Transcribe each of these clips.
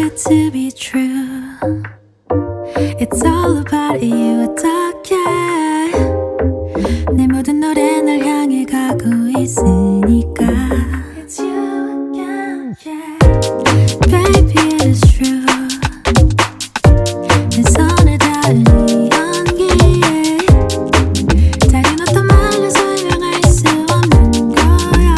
good to be true. It's all about you. 어떡해 내 모든 노래 널 향해 가고 있으니까 It's you again, yeah. Baby, it's true. 내 손에 닿은 이 연기에 다른 어떤 말로 설명할 수 없는 거야.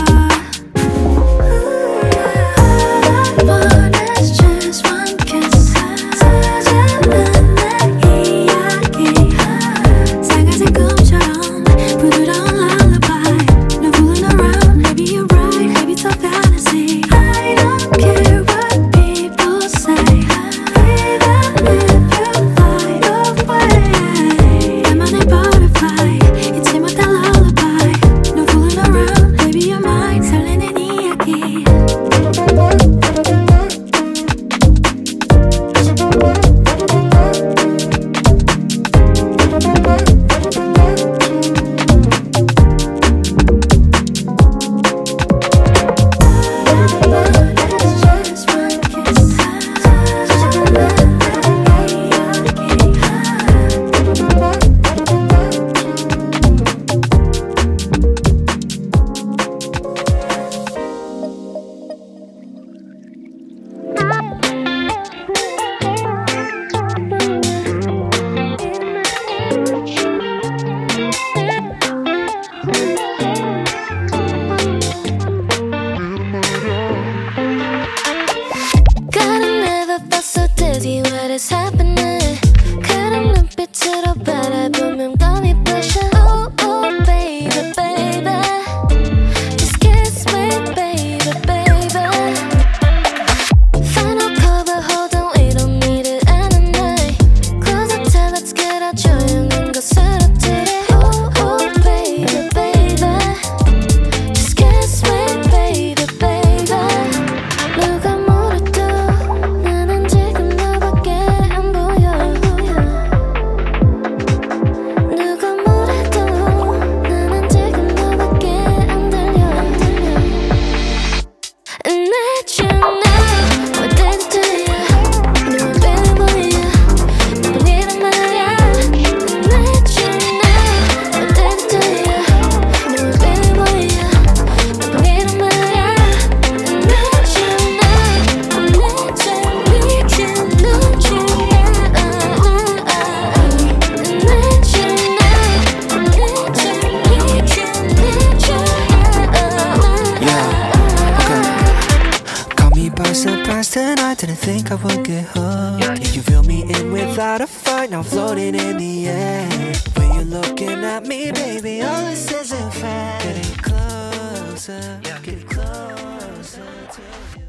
All I want is just one kiss. 사라지는 내 이야기 상하된 꿈처럼 부드러운 lullaby. No fooling around, maybe you're right, maybe it's a fantasy. I don't care what people say. Even if you fly away, 나만의 butterfly 잊지 못할 lullaby. No fooling around, maybe you're mine. 설레는 이야기. God, I never felt so dizzy. What is happening? 그런 눈빛으로 바라보면 감이 부셔. Oh, oh, baby, baby. Just kiss me, baby, baby. Final cover, hold on, we don't need it any night. Close up till let's get out 조용한 곳으로 들이. Oh, oh, baby, baby. Just kiss me, baby, baby. 누가 뭐래도 나는 지금 너밖에 안 보여. 누가 뭐래도 나는 지금 너밖에 안 들려. And let you know what did it to you. 너 really 뭐야 너 보이란 말야. And let you know what did it to you. 너 really 뭐야 너 보이란 말야. And let you know, and let you need you, need you now. And let you know, and let you need you, need you Caught me by surprise tonight, didn't think I would get hooked. You feel me in without a fight, now floating in the air. When you're looking at me, baby, all this isn't fair. Getting closer to you.